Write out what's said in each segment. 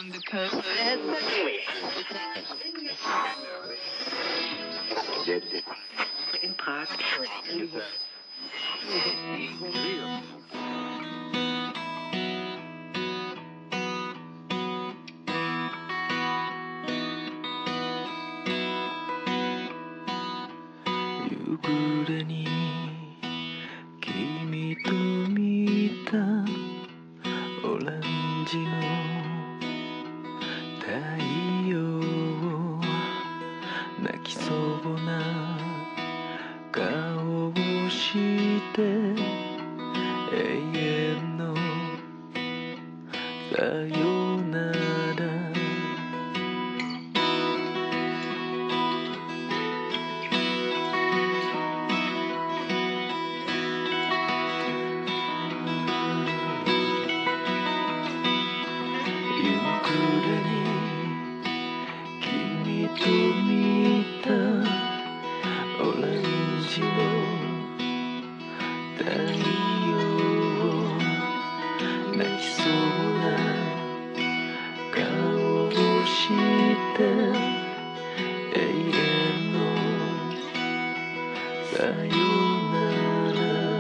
In Prag. 夕暮れに君と見たオレンジの太陽、泣きそうな顔をして永遠のさよなら。夕暮れに君と見たオレンジの太陽、泣きそうな顔をして永遠のさよなら。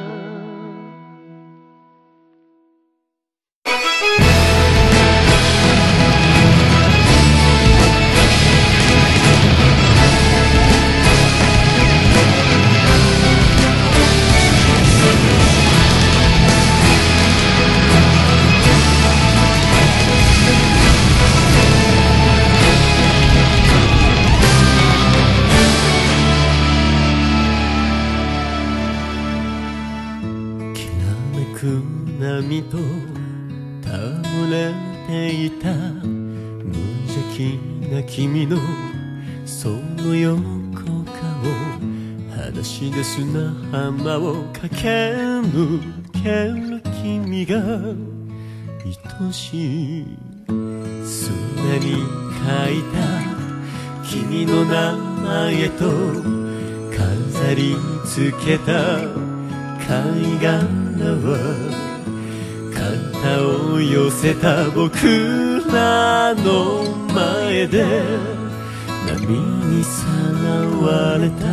波と戯れていた無邪気な君のその横顔、裸足で砂浜を駆け抜ける君が愛しい。砂に書いた君の名前と飾りつけた貝殻は肩を寄せた僕らの前で波にさらわれた。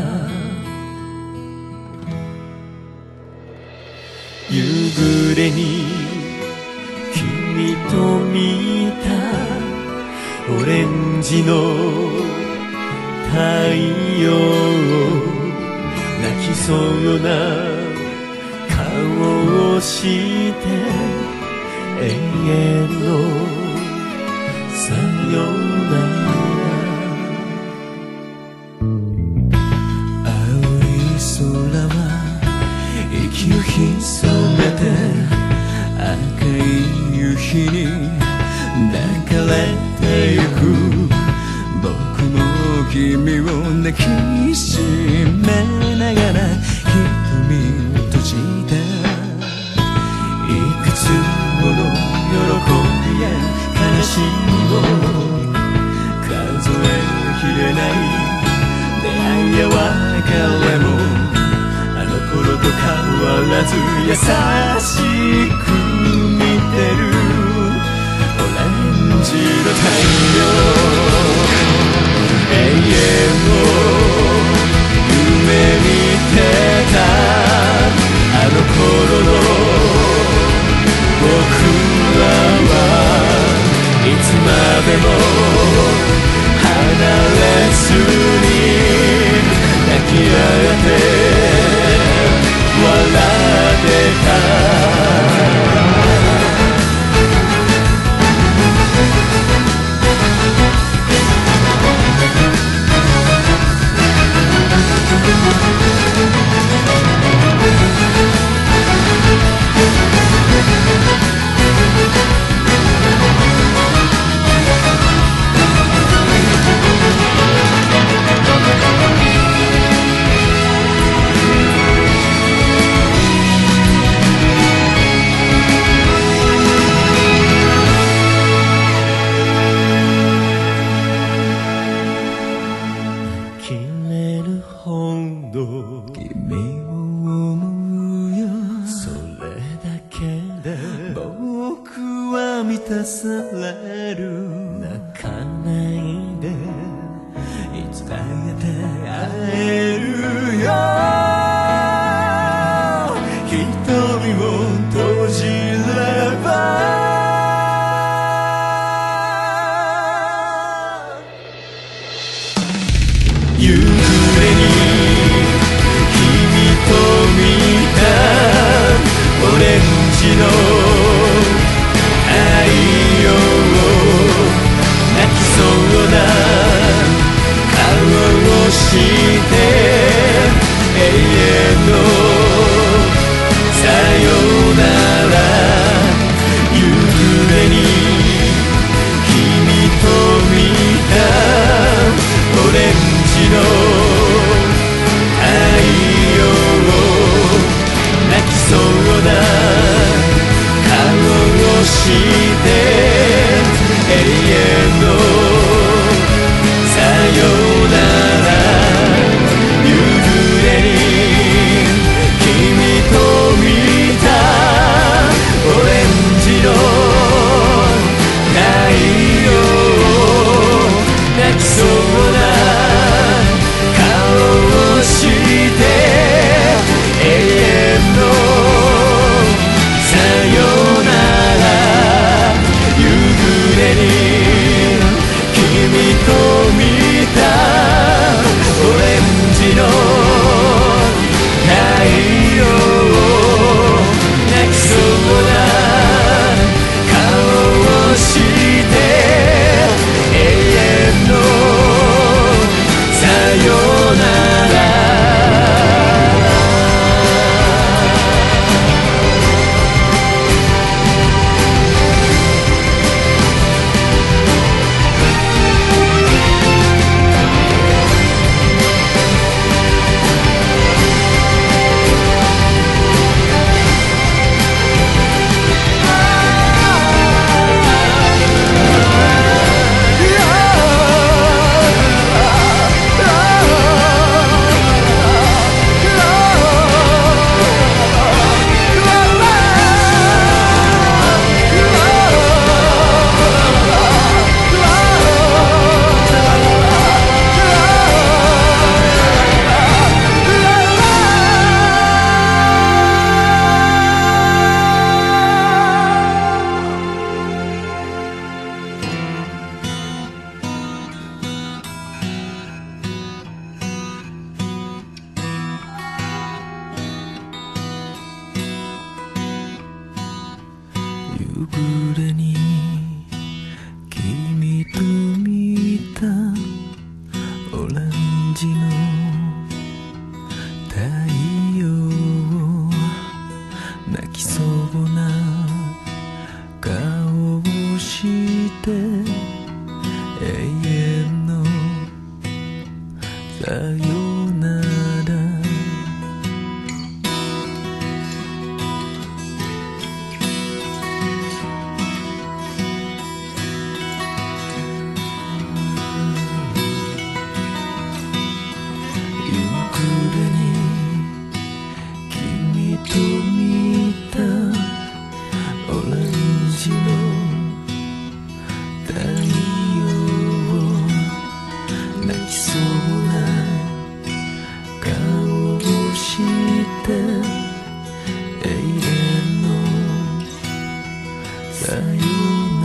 夕暮れに君と見たオレンジの太陽、泣きそうな顔をして永遠のさよなら。青い空は息を潜めて赤い夕日に抱かれてゆく。僕も君を抱きしめながら瞳閉じた。いくつもの喜びや悲しみを数えきれない出会いや別れもあの頃と変わらず優しく見てるオレンジの太陽。永遠を夢見てたあの頃の僕らはいつまでも離れずに抱き合って笑ってた。満たされるかないでいつだって会えるよ瞳を閉じれば夕暮れに君と見たオレンジの太陽泣きそうな顔をして永遠のさよなら夕暮れに君と見たオレンジの太陽泣きそうな顔をして永遠のさよなら夕暮れに君と見たオレンジの太陽泣きそうな顔をして永遠のさよなら夕暮れに君と見たオレンジの太陽泣きそうな顔をして永遠のさよなら夕暮れに君と見たオレンジの太陽泣きそうな顔をして永遠のさよなら見たオレンジの太陽泣きそうな顔をして永遠のさよなら